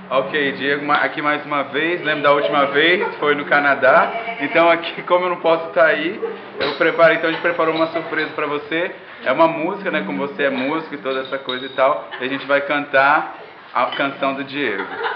Ok, Diego, aqui mais uma vez. Lembra da última vez? Foi no Canadá. Então aqui, como eu não posso estar aí, a gente preparou uma surpresa para você. É uma música, né? Como você é músico e toda essa coisa e tal. E a gente vai cantar a canção do Diego.